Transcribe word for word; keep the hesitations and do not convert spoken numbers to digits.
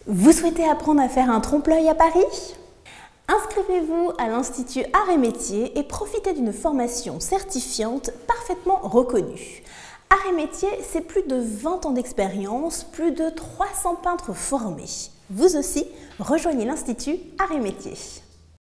Vous souhaitez apprendre à faire un trompe-l'œil à Paris? Inscrivez-vous à l'Institut Arts et Métiers et profitez d'une formation certifiante parfaitement reconnue. Arts et Métiers, c'est plus de vingt ans d'expérience, plus de trois cents peintres formés. Vous aussi, rejoignez l'Institut Arts et Métiers.